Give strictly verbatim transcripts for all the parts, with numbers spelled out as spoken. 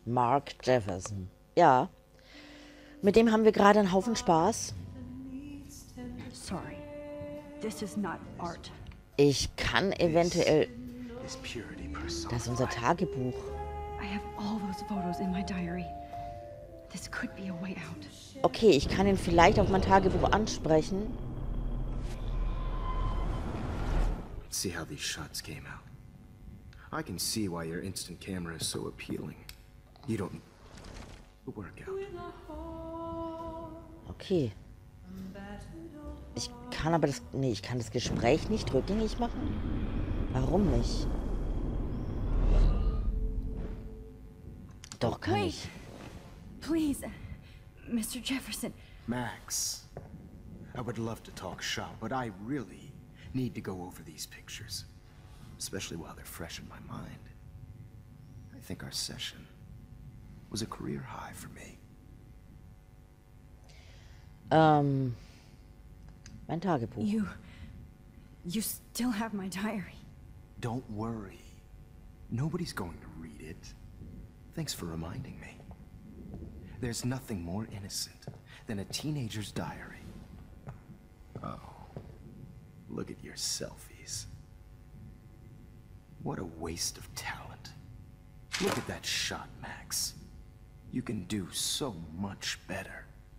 Mark Jefferson. Ja, mit dem haben wir gerade einen Haufen Spaß. Sorry, this is not art. Ich kann eventuell... Das ist unser Tagebuch. I have all those photos in my diary. This could be a way out. Okay, ich kann ihn vielleicht auf mein Tagebuch ansprechen. See how these shots came out. I can see why your instant camera is so appealing. You don't work out. Okay. Ich kann aber das... Nee, ich kann das Gespräch nicht rückgängig machen. Warum nicht? Doch, kann ich. Please, Mister Jefferson. Max, I would love to talk shop, but I really need to go over these pictures. Especially while they're fresh in my mind. I think our session was a career high for me. Ähm... Mein Tagebuch. You... You still have my diary. Don't worry. Nobody's going to read it. Thanks for reminding me. There's nothing more innocent than a teenager's diary. Oh, look at your selfies. What a waste of talent. Look at that shot, Max. You can do so much better.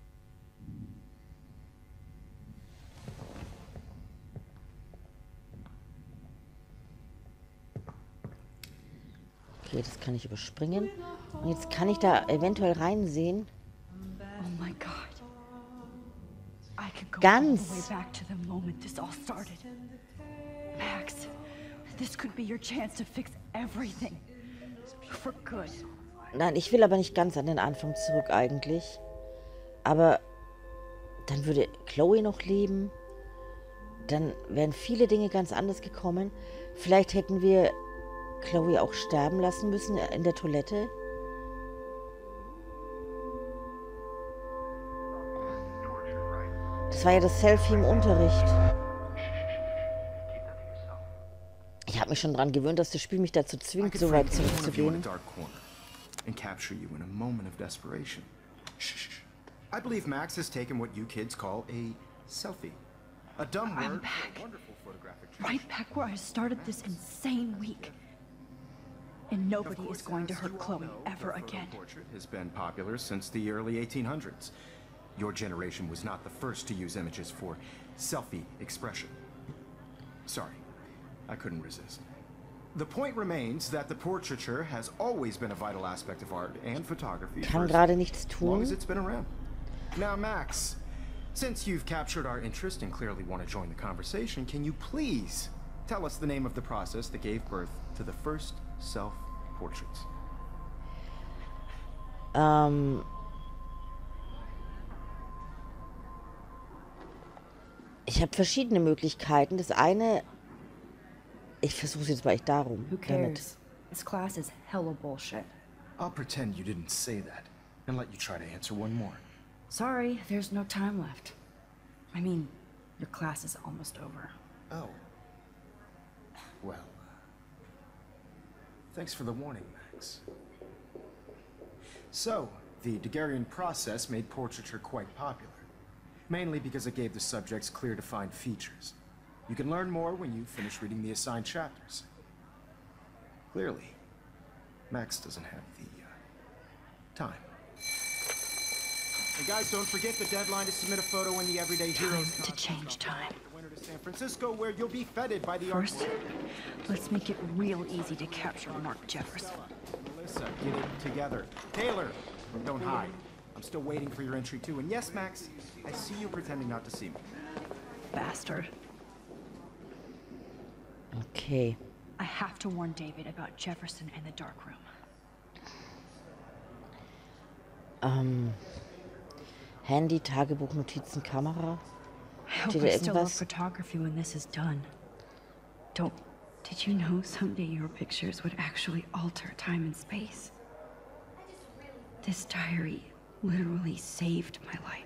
Okay, das kann ich überspringen. Und jetzt kann ich da eventuell reinsehen. Oh my God. I could go Ganz. all the way back to the moment this all started. Max, this could be your chance to fix everything. For good. Nein, ich will aber nicht ganz an den Anfang zurück eigentlich. Aber dann würde Chloe noch leben. Dann wären viele Dinge ganz anders gekommen. Vielleicht hätten wir Chloe auch sterben lassen müssen in der Toilette. Das war ja das Selfie im Unterricht. Ich habe mich schon daran gewöhnt, dass das Spiel mich dazu zwingt, so weit zurückzugehen. And capture you in a moment of desperation. Shh. I believe Max has taken what you kids call a selfie. A dumb word. I'm back. For a wonderful photographic Right back where I started this insane week. And nobody is going to hurt Chloe ever again. Portrait has been popular since the early eighteen hundreds. Your generation was not the first to use images for selfie expression. Sorry, I couldn't resist. The point remains that the portraiture has always been a vital aspect of art and photography Kann for gerade nichts as long as tun. it's been around. Now, Max, since you've captured our interest and clearly want to join the conversation, can you please tell us the name of the process that gave birth to the first self-portraits? Ähm... Ich habe verschiedene Möglichkeiten. Das eine... Ich versuche es jetzt mal echt darum. Who Damit. cares? This class is hella bullshit. I'll pretend you didn't say that and let you try to answer one more. Sorry, there's no time left. I mean, your class is almost over. Oh. Well. Thanks for the warning, Max. So, the Daguerrean process made portraiture quite popular. Mainly because it gave the subjects clear defined features. You can learn more when you finish reading the assigned chapters. Clearly, Max doesn't have the uh, time. And guys, don't forget the deadline to submit a photo in the Everyday Heroes Time to change time. winter to San Francisco, where you'll be feted by the art. First, let's make it real easy to capture Mark Jefferson. Melissa, get it together. Taylor, don't hide. I'm still waiting for your entry too. And yes, Max, I see you pretending not to see me. Bastard. Okay. I have to warn David about Jefferson and the dark room. Ähm... Handy, Tagebuch, Notizen, Kamera. I hope Steht I da still love irgendwas? photography when this is done. Don't... Did you know someday your pictures would actually alter time and space? This diary literally saved my life.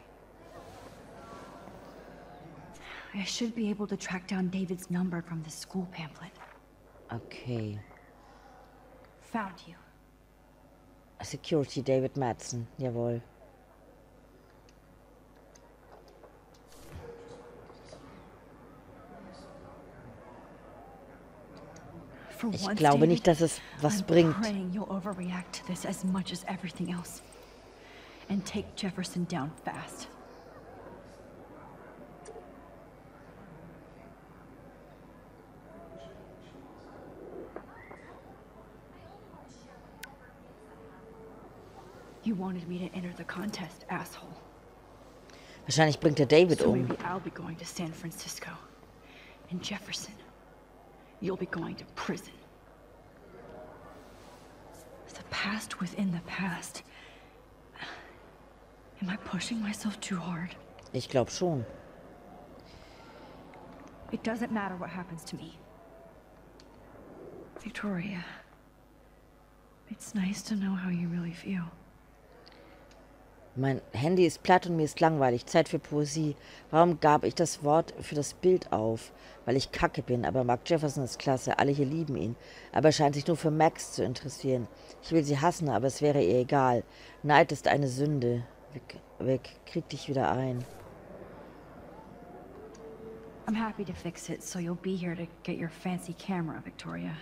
I should be able to track down David's number from the school pamphlet. Okay. Found you. Security David Madsen, jawohl. Ich glaube nicht, dass es was bringt. I'm praying you'll overreact to this as much as everything else. And take Jefferson down fast. You wanted me to enter the contest, asshole. Wahrscheinlich bringt er David So um. maybe I'll be going to San Francisco. And Jefferson, you'll be going to prison. The past within the past. Am I pushing myself too hard? Ich glaube schon. It doesn't matter what happens to me. Victoria, it's nice to know how you really feel. Mein Handy ist platt und mir ist langweilig. Zeit für Poesie. Warum gab ich das Wort für das Bild auf? Weil ich kacke bin, aber Mark Jefferson ist klasse. Alle hier lieben ihn. Aber er scheint sich nur für Max zu interessieren. Ich will sie hassen, aber es wäre ihr egal. Neid ist eine Sünde. Weg, weg. Krieg dich wieder ein. I'm happy to fix it, so you'll be here to get your fancy camera, Victoria.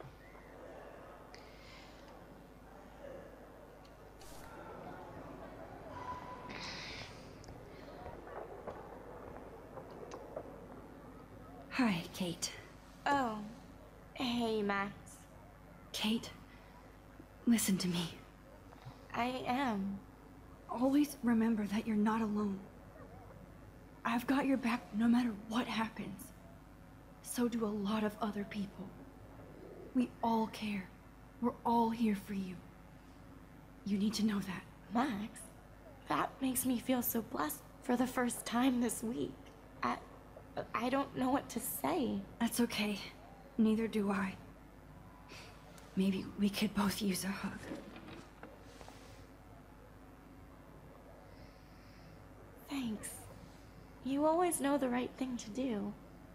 Hi, Kate. Oh. Hey, Max. Kate, listen to me. I am. Always remember that you're not alone. I've got your back no matter what happens. So do a lot of other people. We all care. We're all here for you. You need to know that. Max, that makes me feel so blessed for the first time this week. I... I don't know what to say. That's okay. Neither do I. Maybe we could both use a hug. Thanks. You always know the right thing to do.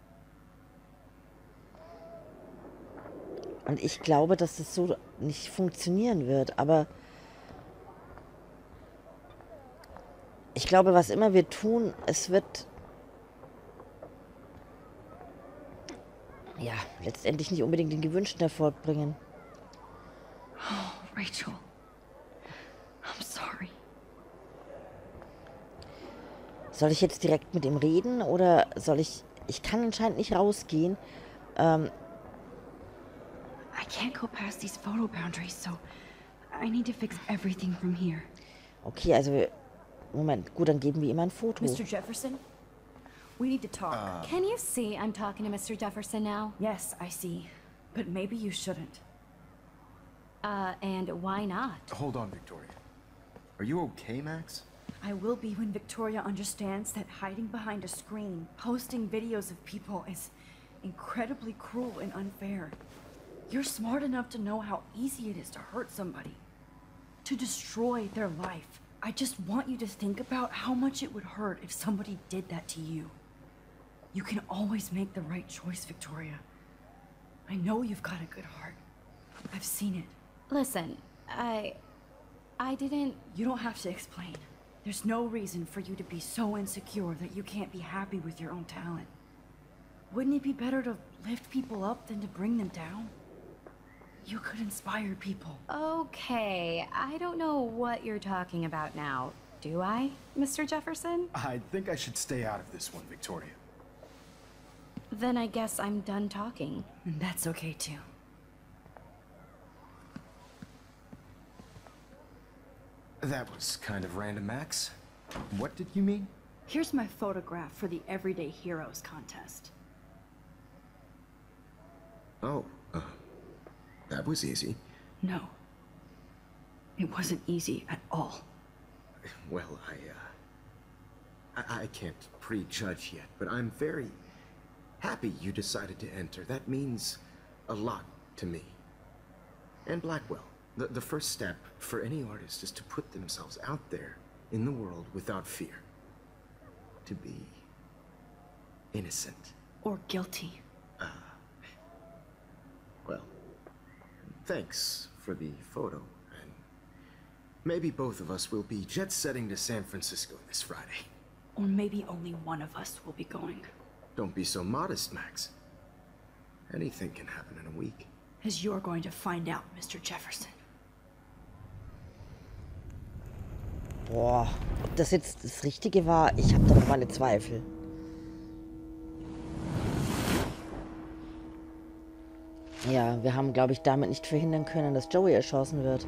Und ich glaube, dass das so nicht funktionieren wird, aber ich glaube, was immer wir tun, es wird ja, letztendlich nicht unbedingt den gewünschten Erfolg bringen. Oh, Rachel. I'm sorry. Soll ich jetzt direkt mit ihm reden oder soll ich... Ich kann anscheinend nicht rausgehen. Ähm, I can't go past these photo boundaries, so I need to fix everything from here. okay, also... Moment, gut, dann geben wir ihm ein Foto. Mister Jefferson, we need to talk. Uh, Can you see I'm talking to Mister Jefferson now? Yes, I see. But maybe you shouldn't. Uh, and why not? Hold on, Victoria. Are you okay, Max? I will be when Victoria understands that hiding behind a screen, posting videos of people is incredibly cruel and unfair. You're smart enough to know how easy it is to hurt somebody, to destroy their life. I just want you to think about how much it would hurt if somebody did that to you. You can always make the right choice, Victoria. I know you've got a good heart. I've seen it. Listen, I... I didn't... You don't have to explain. There's no reason for you to be so insecure that you can't be happy with your own talent. Wouldn't it be better to lift people up than to bring them down? You could inspire people. Okay, I don't know what you're talking about now. Do I, Mister Jefferson? I think I should stay out of this one, Victoria. Then I guess I'm done talking. And that's okay too. That was kind of random, Max. What did you mean? Here's my photograph for the Everyday Heroes contest. Oh, uh, that was easy. No. It wasn't easy at all. Well, I, uh... I, I can't prejudge yet, but I'm very happy you decided to enter. That means a lot to me. And Blackwell. The, the first step for any artist is to put themselves out there in the world without fear. To be innocent. Or guilty. Uh, well, thanks for the photo. And Maybe both of us will be jet-setting to San Francisco this Friday. Or maybe only one of us will be going. Don't be so modest, Max. Anything can happen in a week. As you're going to find out, Mister Jefferson. Boah, ob das jetzt das Richtige war, ich habe da noch meine Zweifel. Ja, wir haben, glaube ich, damit nicht verhindern können, dass Joey erschossen wird.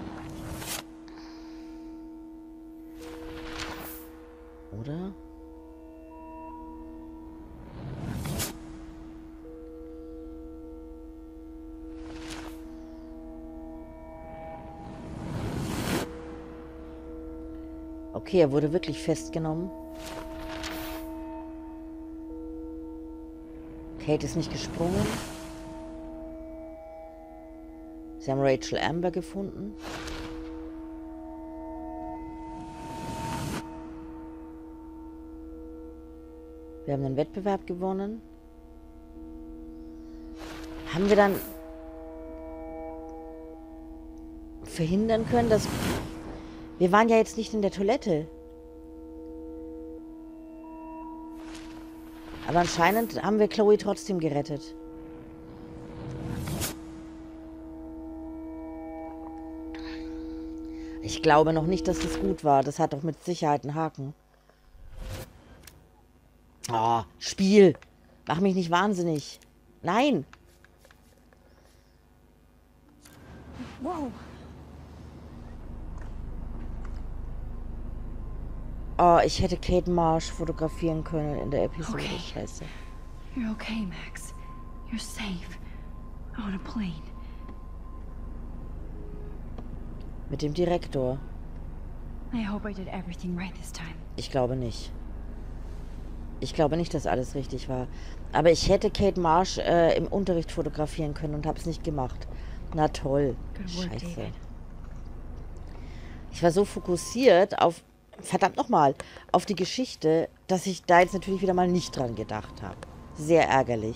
Oder? Okay, er wurde wirklich festgenommen. Kate ist nicht gesprungen. Sie haben Rachel Amber gefunden. Wir haben den Wettbewerb gewonnen. Haben wir dann verhindern können, dass... Wir waren ja jetzt nicht in der Toilette. Aber anscheinend haben wir Chloe trotzdem gerettet. Ich glaube noch nicht, dass das gut war. Das hat doch mit Sicherheit einen Haken. Oh, Spiel. Mach mich nicht wahnsinnig. Nein. Whoa. Oh, ich hätte Kate Marsh fotografieren können in der Episode. Okay. Scheiße. You're okay, Max. You're safe. On a plane. Mit dem Direktor. I hope I did everything right this time. Ich glaube nicht. Ich glaube nicht, dass alles richtig war. Aber ich hätte Kate Marsh äh, im Unterricht fotografieren können und habe es nicht gemacht. Na toll. Good work, Scheiße. David. Ich war so fokussiert auf, verdammt nochmal, auf die Geschichte, dass ich da jetzt natürlich wieder mal nicht dran gedacht habe. Sehr ärgerlich.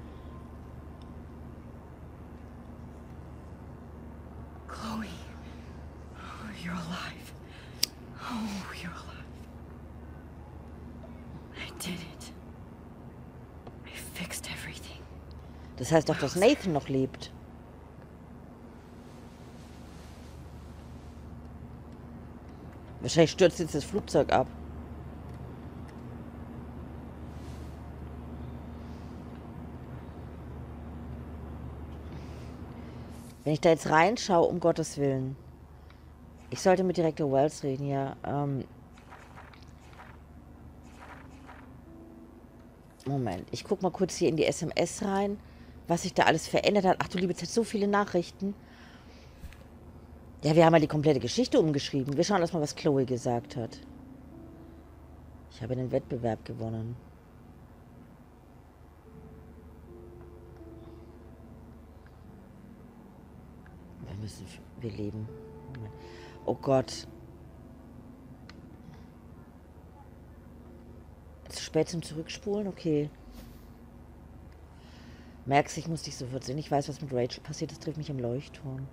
Chloe. Oh, you're alive. Oh, you're alive. I did it. I fixed everything. Das heißt doch, dass Nathan noch lebt. Wahrscheinlich stürzt jetzt das Flugzeug ab. Wenn ich da jetzt reinschaue, um Gottes Willen. Ich sollte mit Direktor Wells reden, ja. Ähm Moment, ich gucke mal kurz hier in die S M S rein, was sich da alles verändert hat. Ach du liebe Zeit, so viele Nachrichten. Ja, wir haben ja die komplette Geschichte umgeschrieben. Wir schauen erstmal, was Chloe gesagt hat. Ich habe den Wettbewerb gewonnen. Wir müssen... Wir leben. Moment. Oh Gott. Zu spät zum Zurückspulen? Okay. Merkst, ich muss dich sofort sehen. Ich weiß, was mit Rachel passiert. Das trifft mich im Leuchtturm.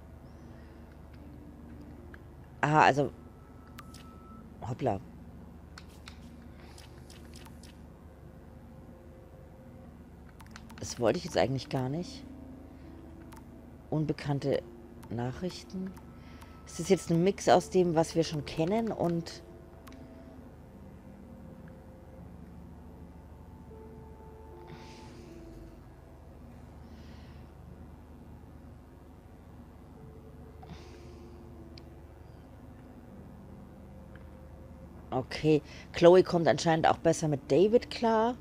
Aha, also... Hoppla. Das wollte ich jetzt eigentlich gar nicht. Unbekannte Nachrichten. Es ist jetzt ein Mix aus dem, was wir schon kennen und... Okay, Chloe kommt anscheinend auch besser mit David klar.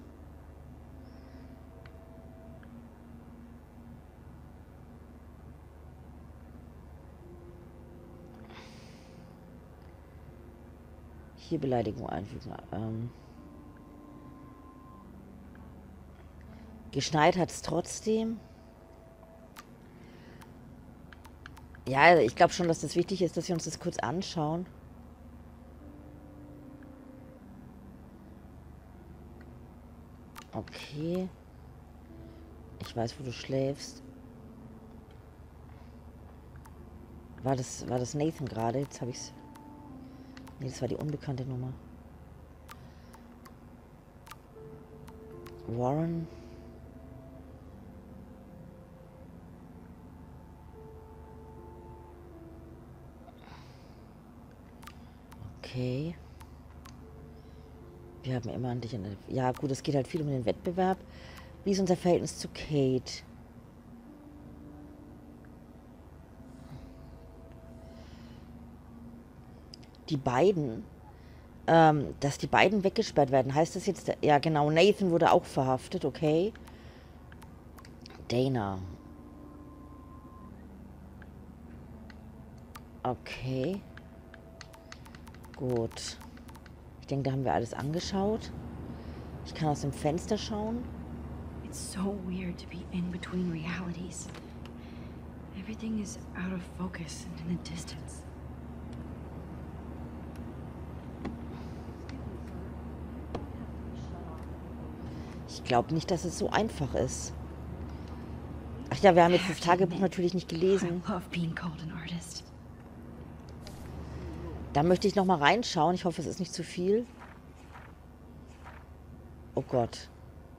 Hier Beleidigung einfügen. Ähm Geschneit hat es trotzdem. Ja, ich glaube schon, dass das wichtig ist, dass wir uns das kurz anschauen. Okay. Ich weiß, wo du schläfst. War das, war das Nathan gerade? Jetzt habe ich's. Nee, das war die unbekannte Nummer. Warren. Okay. Wir haben immer an dich... In ja gut, es geht halt viel um den Wettbewerb. Wie ist unser Verhältnis zu Kate? Die beiden... Ähm, dass die beiden weggesperrt werden. Heißt das jetzt... Ja genau, Nathan wurde auch verhaftet, okay. Dana. Okay. Gut. Ich denke, da haben wir alles angeschaut. Ich kann aus dem Fenster schauen. It's so weird to be in between realities. Everything is out of focus and in the distance. Ich glaube nicht, dass es so einfach ist. Ach ja, wir haben jetzt das Tagebuch natürlich nicht gelesen. I love being called an artist. Da möchte ich noch mal reinschauen. Ich hoffe, es ist nicht zu viel. Oh Gott.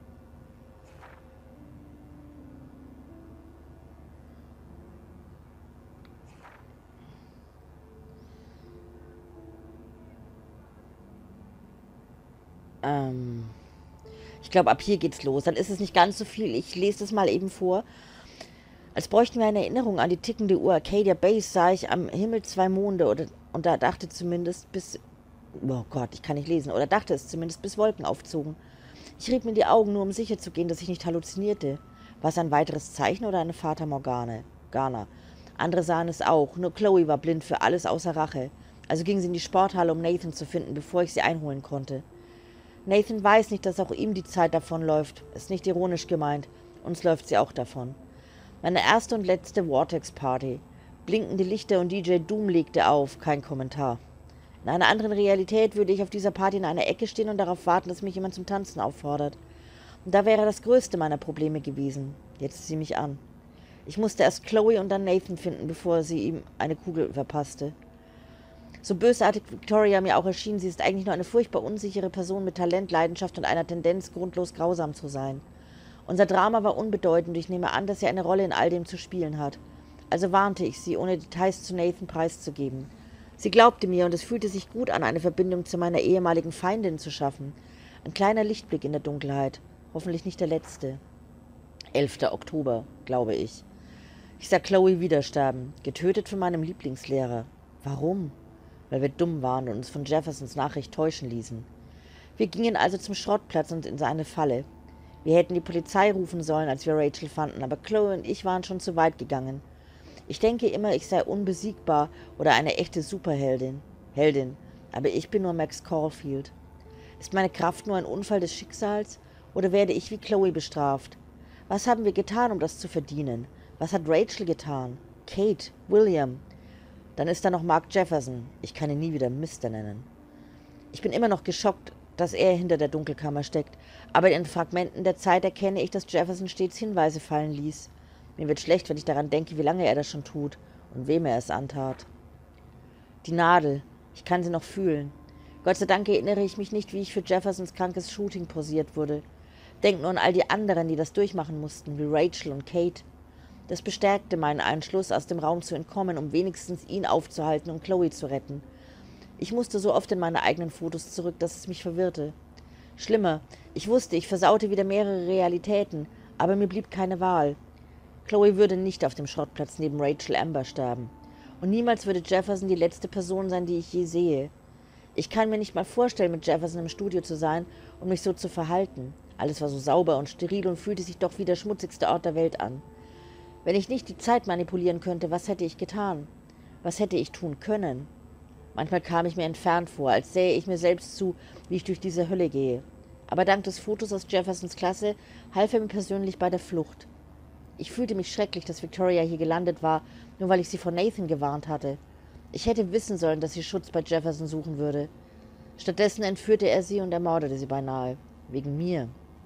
Ähm... Ich glaube, ab hier geht's los. Dann ist es nicht ganz so viel. Ich lese das mal eben vor. Als bräuchten wir eine Erinnerung an die tickende Uhr. Arcadia Base sah ich am Himmel zwei Monde. Oder, und da dachte zumindest bis... Oh Gott, ich kann nicht lesen. Oder dachte es zumindest, bis Wolken aufzogen. Ich rieb mir die Augen, nur um sicher zu gehen, dass ich nicht halluzinierte. War es ein weiteres Zeichen oder eine Fata Morgane? Ghana. Andere sahen es auch. Nur Chloe war blind für alles außer Rache. Also ging sie in die Sporthalle, um Nathan zu finden, bevor ich sie einholen konnte. Nathan weiß nicht, dass auch ihm die Zeit davonläuft. Ist nicht ironisch gemeint. Uns läuft sie auch davon. Meine erste und letzte Vortex-Party. Blinkende Lichter und D J Doom legte auf. Kein Kommentar. In einer anderen Realität würde ich auf dieser Party in einer Ecke stehen und darauf warten, dass mich jemand zum Tanzen auffordert. Und da wäre das größte meiner Probleme gewesen. Jetzt sieh mich an. Ich musste erst Chloe und dann Nathan finden, bevor sie ihm eine Kugel verpasste. So bösartig Victoria mir auch erschien, sie ist eigentlich nur eine furchtbar unsichere Person mit Talent, Leidenschaft und einer Tendenz, grundlos grausam zu sein. Unser Drama war unbedeutend, ich nehme an, dass sie eine Rolle in all dem zu spielen hat. Also warnte ich sie, ohne Details zu Nathan preiszugeben. Sie glaubte mir und es fühlte sich gut an, eine Verbindung zu meiner ehemaligen Feindin zu schaffen. Ein kleiner Lichtblick in der Dunkelheit. Hoffentlich nicht der letzte. elfter Oktober, glaube ich. Ich sah Chloe wieder sterben, getötet von meinem Lieblingslehrer. Warum? Weil wir dumm waren und uns von Jeffersons Nachricht täuschen ließen. Wir gingen also zum Schrottplatz und in seine Falle. Wir hätten die Polizei rufen sollen, als wir Rachel fanden, aber Chloe und ich waren schon zu weit gegangen. Ich denke immer, ich sei unbesiegbar oder eine echte Superheldin. Heldin. Aber ich bin nur Max Caulfield. Ist meine Kraft nur ein Unfall des Schicksals? Oder werde ich wie Chloe bestraft? Was haben wir getan, um das zu verdienen? Was hat Rachel getan? Kate? William? Dann ist da noch Mark Jefferson. Ich kann ihn nie wieder Mister nennen. Ich bin immer noch geschockt, dass er hinter der Dunkelkammer steckt. Aber in Fragmenten der Zeit erkenne ich, dass Jefferson stets Hinweise fallen ließ. Mir wird schlecht, wenn ich daran denke, wie lange er das schon tut und wem er es antat. Die Nadel. Ich kann sie noch fühlen. Gott sei Dank erinnere ich mich nicht, wie ich für Jeffersons krankes Shooting posiert wurde. Denk nur an all die anderen, die das durchmachen mussten, wie Rachel und Kate. Das bestärkte meinen Entschluss, aus dem Raum zu entkommen, um wenigstens ihn aufzuhalten und Chloe zu retten. Ich musste so oft in meine eigenen Fotos zurück, dass es mich verwirrte. Schlimmer, ich wusste, ich versaute wieder mehrere Realitäten, aber mir blieb keine Wahl. Chloe würde nicht auf dem Schrottplatz neben Rachel Amber sterben. Und niemals würde Jefferson die letzte Person sein, die ich je sehe. Ich kann mir nicht mal vorstellen, mit Jefferson im Studio zu sein und mich so zu verhalten. Alles war so sauber und steril und fühlte sich doch wie der schmutzigste Ort der Welt an. Wenn ich nicht die Zeit manipulieren könnte, was hätte ich getan? Was hätte ich tun können? Manchmal kam ich mir entfernt vor, als sähe ich mir selbst zu, wie ich durch diese Hölle gehe. Aber dank des Fotos aus Jeffersons Klasse half er mir persönlich bei der Flucht. Ich fühlte mich schrecklich, dass Victoria hier gelandet war, nur weil ich sie vor Nathan gewarnt hatte. Ich hätte wissen sollen, dass sie Schutz bei Jefferson suchen würde. Stattdessen entführte er sie und ermordete sie beinahe. Wegen mir.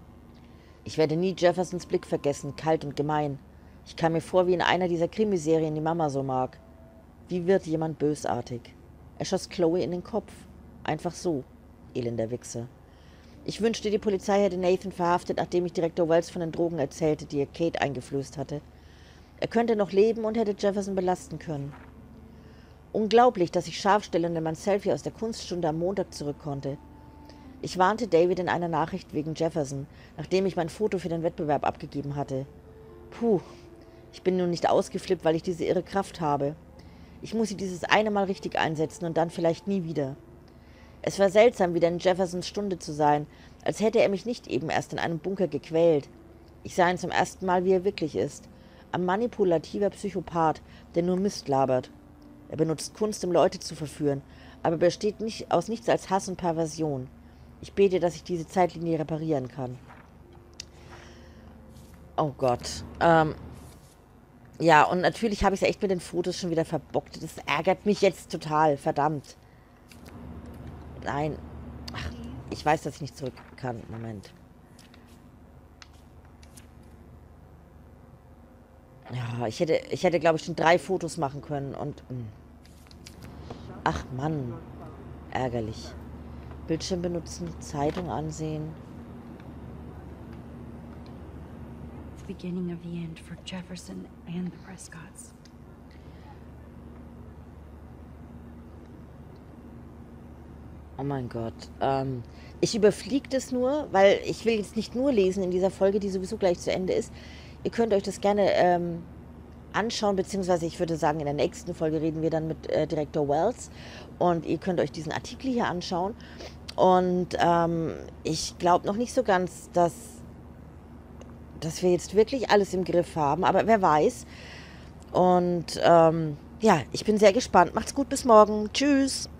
Ich werde nie Jeffersons Blick vergessen, kalt und gemein. Ich kam mir vor wie in einer dieser Krimiserien, die Mama so mag. Wie wird jemand bösartig? Er schoss Chloe in den Kopf. Einfach so, elender Wichser. Ich wünschte, die Polizei hätte Nathan verhaftet, nachdem ich Direktor Wells von den Drogen erzählte, die er Kate eingeflößt hatte. Er könnte noch leben und hätte Jefferson belasten können. Unglaublich, dass ich scharfstellend in mein Selfie aus der Kunststunde am Montag zurück konnte. Ich warnte David in einer Nachricht wegen Jefferson, nachdem ich mein Foto für den Wettbewerb abgegeben hatte. Puh, ich bin nun nicht ausgeflippt, weil ich diese irre Kraft habe. Ich muss sie dieses eine Mal richtig einsetzen und dann vielleicht nie wieder. Es war seltsam, wieder in Jeffersons Stunde zu sein, als hätte er mich nicht eben erst in einem Bunker gequält. Ich sah ihn zum ersten Mal, wie er wirklich ist. Ein manipulativer Psychopath, der nur Mist labert. Er benutzt Kunst, um Leute zu verführen, aber besteht nicht, aus nichts als Hass und Perversion. Ich bete, dass ich diese Zeitlinie reparieren kann. Oh Gott. Ähm, ja, und natürlich habe ich es echt mit den Fotos schon wieder verbockt. Das ärgert mich jetzt total, verdammt. Nein. Ach, ich weiß, dass ich nicht zurück kann. Moment. Ja, ich hätte, ich hätte, glaube ich, schon drei Fotos machen können und... Mh. Ach Mann. Ärgerlich. Bildschirm benutzen, Zeitung ansehen. The beginning of the end for Jefferson and the Prescotts. Oh mein Gott. Ähm, ich überfliege das nur, weil ich will jetzt nicht nur lesen in dieser Folge, die sowieso gleich zu Ende ist. Ihr könnt euch das gerne ähm, anschauen, beziehungsweise ich würde sagen, in der nächsten Folge reden wir dann mit äh, Direktor Wells und ihr könnt euch diesen Artikel hier anschauen. Und ähm, ich glaube noch nicht so ganz, dass, dass wir jetzt wirklich alles im Griff haben, aber wer weiß. Und ähm, ja, ich bin sehr gespannt. Macht's gut, bis morgen. Tschüss.